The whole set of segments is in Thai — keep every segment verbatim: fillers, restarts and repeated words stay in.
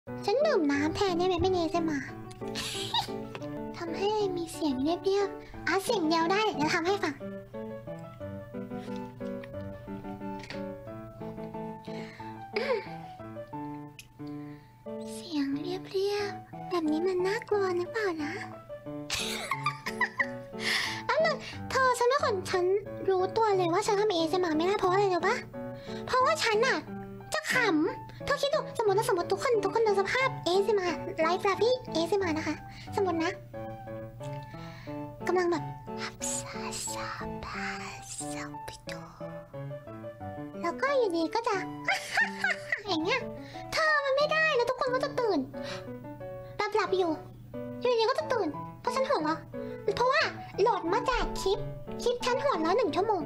ฉันดื่มน้ำแทนได้ไหมไม่เนใช่มาทำให้มีเสียงเรียบๆอ่ะเสียงเดียวได้เดี๋ยวทำให้ฟังเสียงเรียบๆแบบนี้มันน่ากลัวหรือเปล่านะอันนั้นเธอฉันเป็นคนฉันรู้ตัวเลยว่าฉันทำเอสมาไม่ได้เพราะอะไรรู้ปะเพราะว่าฉันอะจะขำเธอคิดดูสมมติว่าสมมติทุกคนทุกคนดูสภาพเอสมาไลฟ์ลาฟี่เอสมานะคะสมมตินะกำลังแบบแล้วก็อยู่ดีก็จะอย่างเงี้ยเธอมันไม่ได้แล้วทุกคนก็จะตื่นหลับหลับอยู่อยู่ดีก็จะตื่นเพราะฉันหัวเราะเพราะว่าโหลดมาจากคลิปคลิปฉันหัวเราะหนึ่งชั่วโมง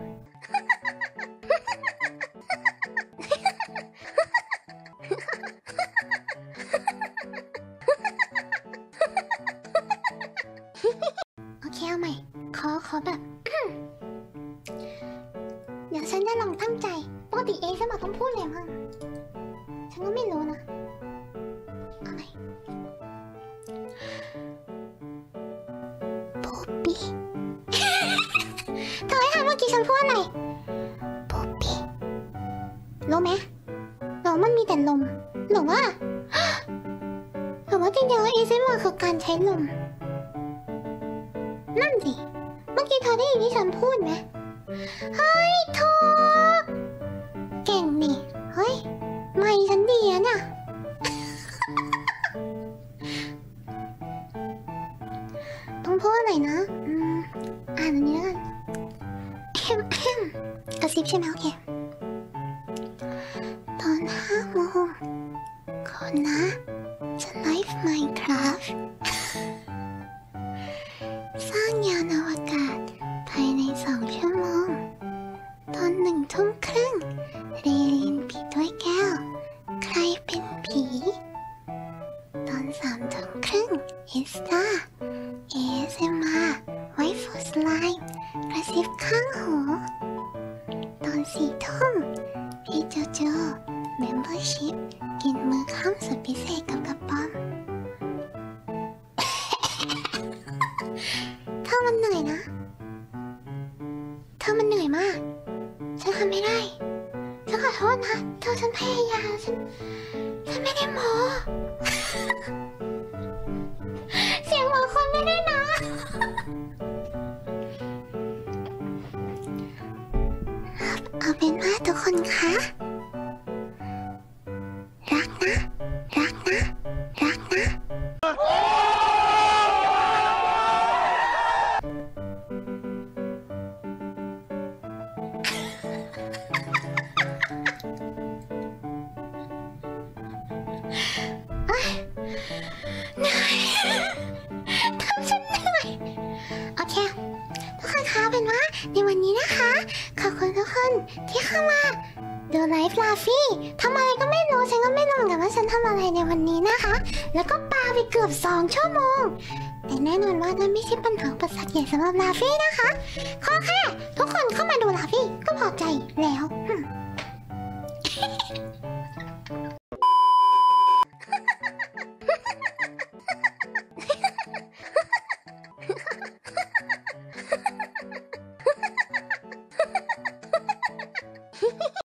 โอเคเอาใหม่ขอขอแบบเดี๋ยวฉันจะลองตั้งใจปกติเอฉันบอกต้องพูดอะไรบ้างฉันก็ไม่รู้นะเอาใหม่โบบี้เธอให้ทำเมื่อกี้ฉันพูดอะไรโบบี้รู้ไหมหรอมันมีแต่ลมหรือว่าหรือว่าจริงๆแล้วเอฉันบอกคือการใช้ลมนั่นสิเมื่อกี้เธอได้ยินที่ฉันพูดไหมเฮ้ยถูกเก่งนี่เฮ้ยไม่ฉันดีอะเนี่ยต้องพูดอะไรนะอืมอ่านอันนี้แล้วกันกระซิบใช่ไหมโอเคตอนห้าโมงคนนะจะไลฟ์ไมน์คราฟสร้างยานอวกาศภายในสองชั่วโมงตอนหนึ่งทุ่มครึ่งเรลินผีถ้วยแก้วใครเป็นผีตอนสามทุ่มครึ่งเอสตาเอสเอ็มอาร์ไวฟ์ฟูสไลม์กระซิบข้างหูตอนสี่ทุ่มพี่โจโจเมมเบอร์ชิพกินมื้อค่ำสุดพิเศษกับกระป๋อมเธอมันเหนื่อยนะเธอมันเหนื่อยมากฉันทำไม่ได้ฉันขอโทษนะเธอฉันพยายามฉันฉันไม่ได้โม้เสียงหัวคนไม่ได้นะเอาเป็นว่าทุกคนคะรักนะรักนะรักนะเหนื่อยทำฉันเหนื่อยโอเคทุกคนคะเป็นว่าในวันนี้นะคะขอบคุณทุกคนที่เข้ามาดูไลฟ์ลาฟี่ทำอะไรก็ไม่รู้ฉันก็ไม่รู้เหมือนกันว่าฉันทำอะไรในวันนี้นะคะแล้วก็ปาไปเกือบสองชั่วโมงแต่แน่นอนว่านั่นไม่ใช่ปัญหาอุปสรรคใหญ่สำหรับลาฟี่นะคะขอแค่ทุกคนเข้ามาดูลาฟี่ก็พอใจแล้ว